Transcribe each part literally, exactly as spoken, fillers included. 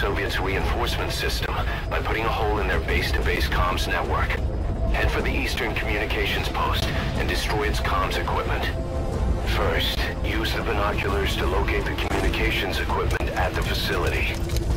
Soviets' reinforcement system by putting a hole in their base-to-base comms network. Head for the Eastern Communications Post and destroy its comms equipment. First, use the binoculars to locate the communications equipment at the facility.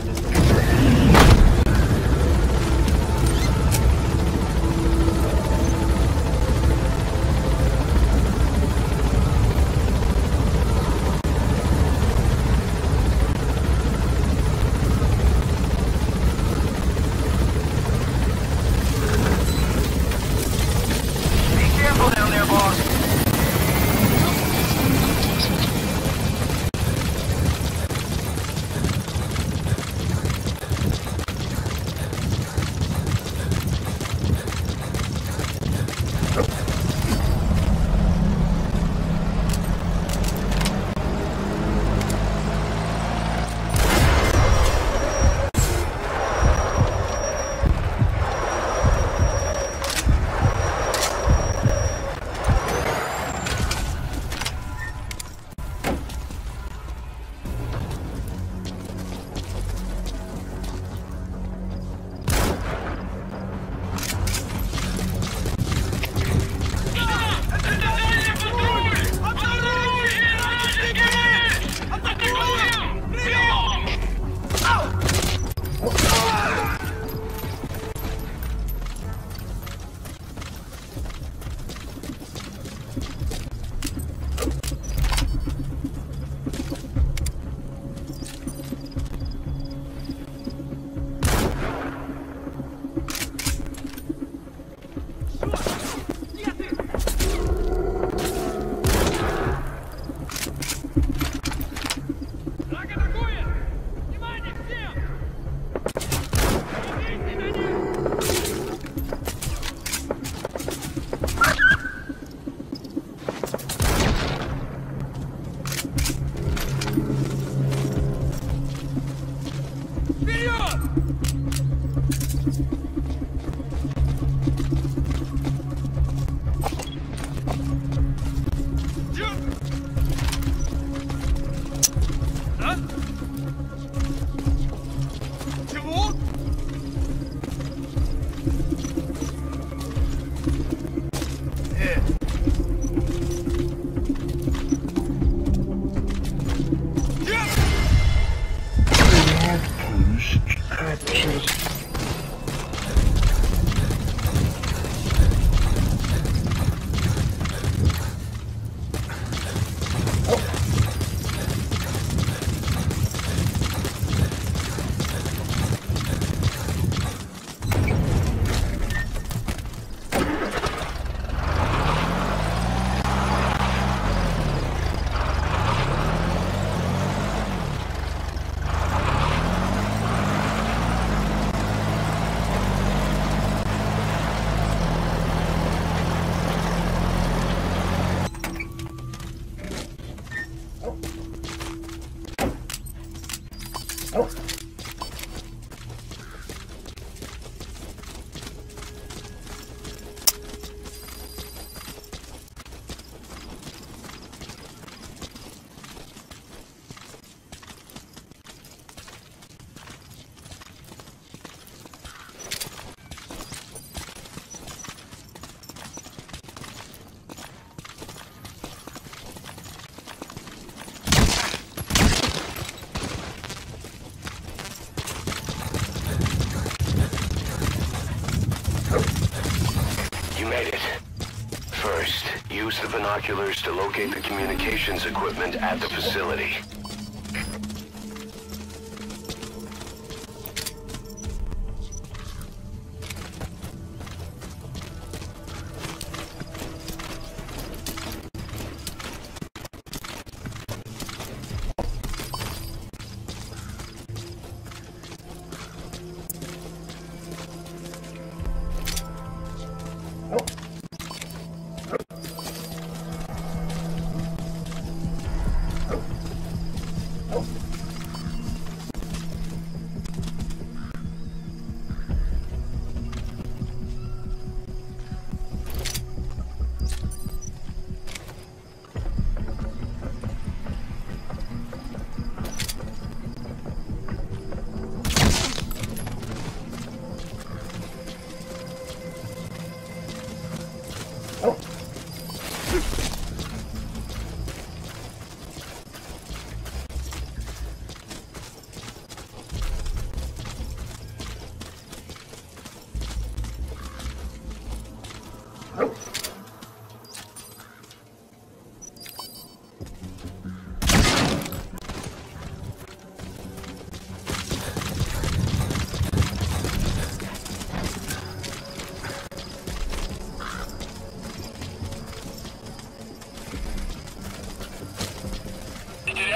Use the binoculars to locate the communications equipment at the facility.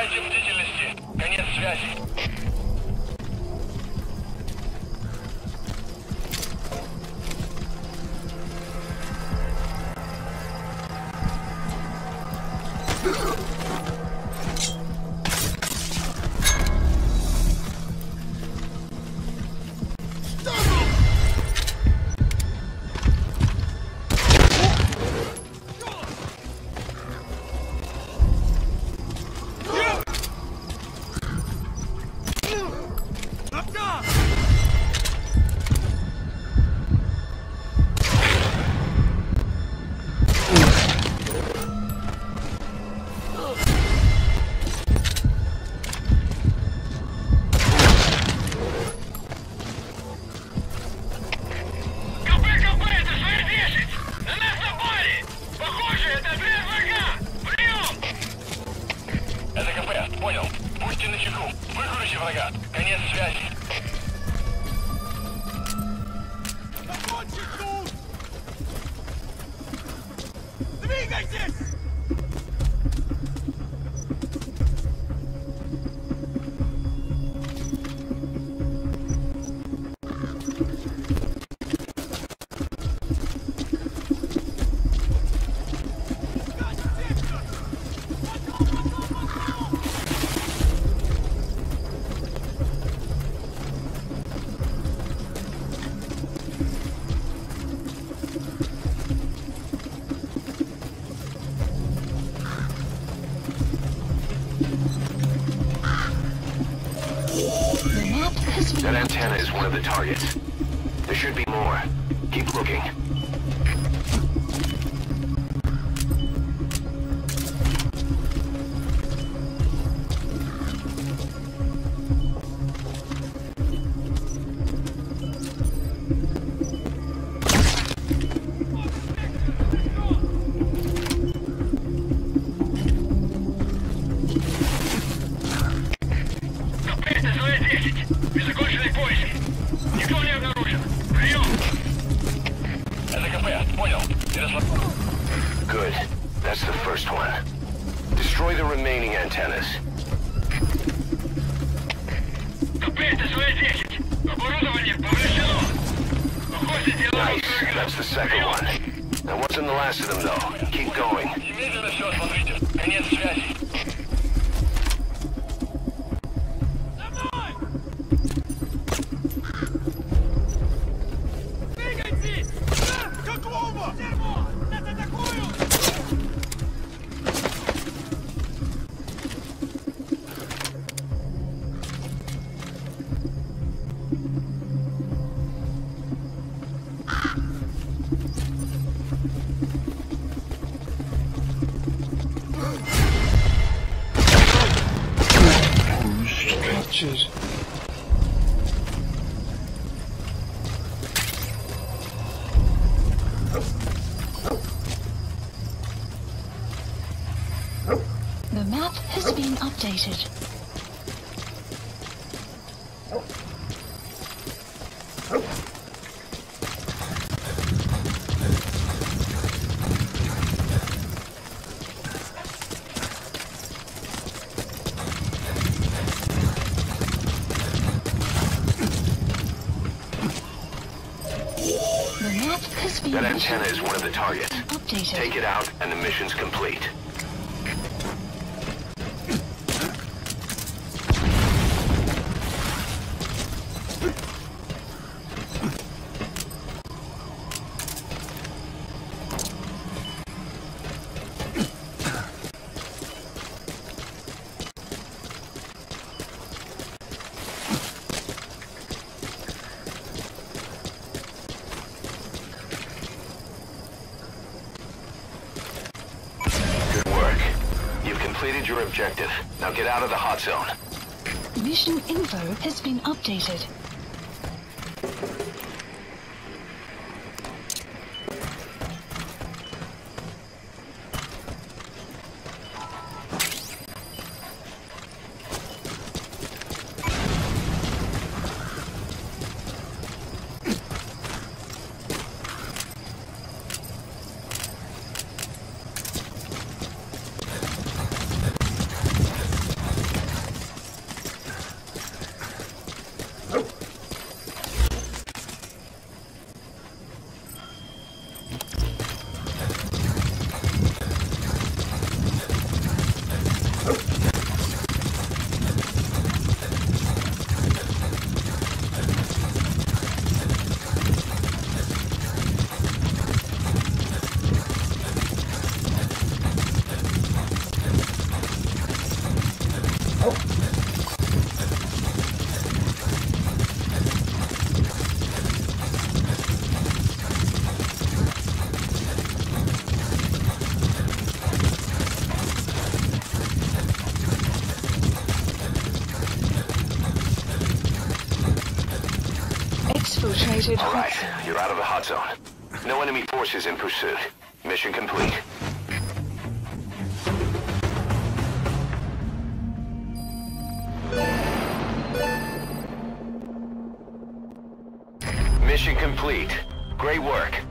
Поддерживайте бдительности. Конец связи. That antenna is one of the targets. There should be more. Keep looking. Good. That's the first one. Destroy the remaining antennas. Nice. That's the second one. That wasn't the last of them, though. Keep going. The map has been updated. The map has been That antenna is one of the targets. updated. Take it out and the mission's complete. Completed your objective. Now get out of the hot zone. Mission info has been updated. Exfiltrated. All right, you're out of the hot zone. No enemy forces in pursuit. Mission complete. Mission complete. Great work.